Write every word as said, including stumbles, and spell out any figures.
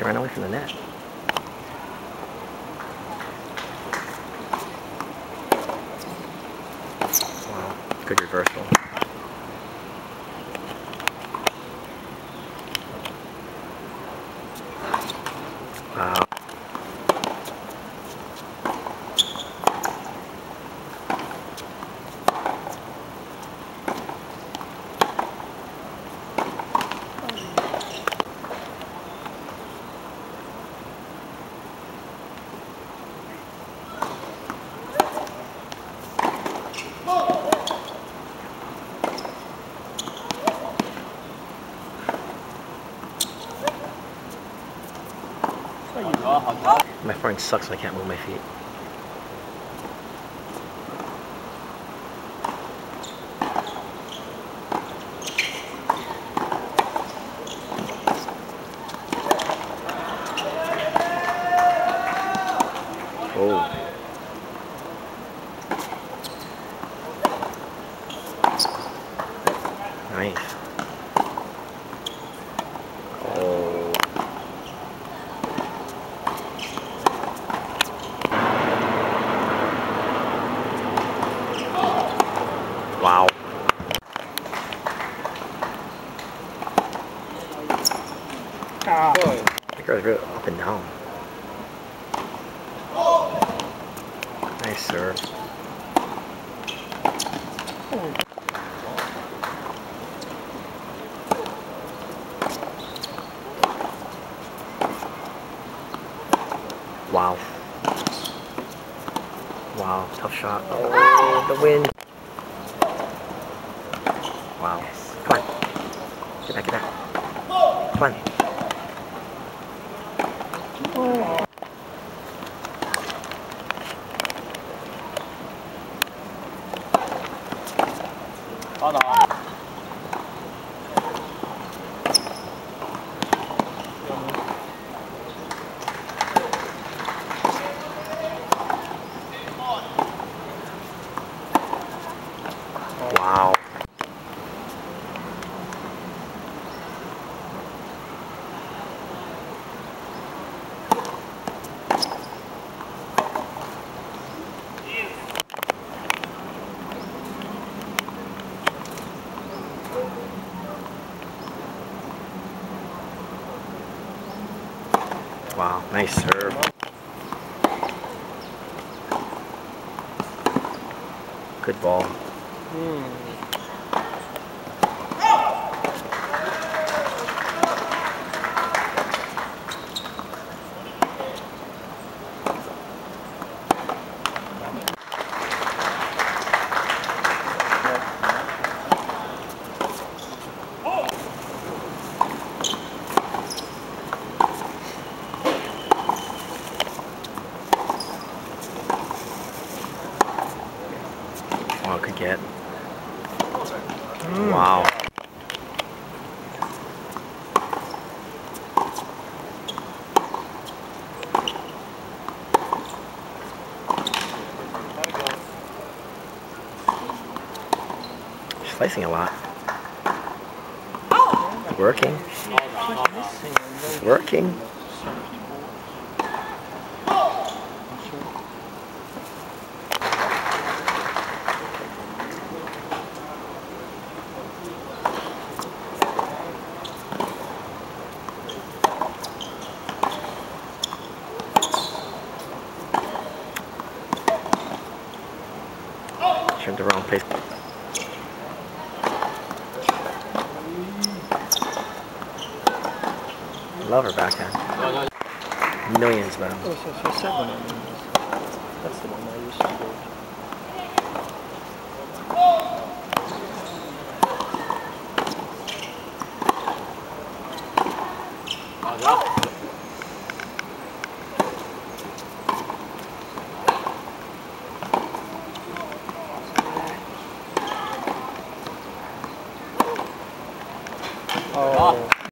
She ran away from the net. Wow, good reversal. Wow. My forehand sucks when I can't move my feet. Oh. Nice. Oh. Wow. Ah. That girl's really up and down. Nice serve. Wow. Wow, tough shot. Oh, the wind. Wow. Come on. Get back, get back. Come on. Wow. Wow, nice serve. Good ball. Mm. Wow, good get. Mm. Wow. She's slicing a lot. It's working. It's working. Turned the wrong place. Love her backhand. Millions, man. Oh, so, so seven on these. That's the one I used to do. Oh.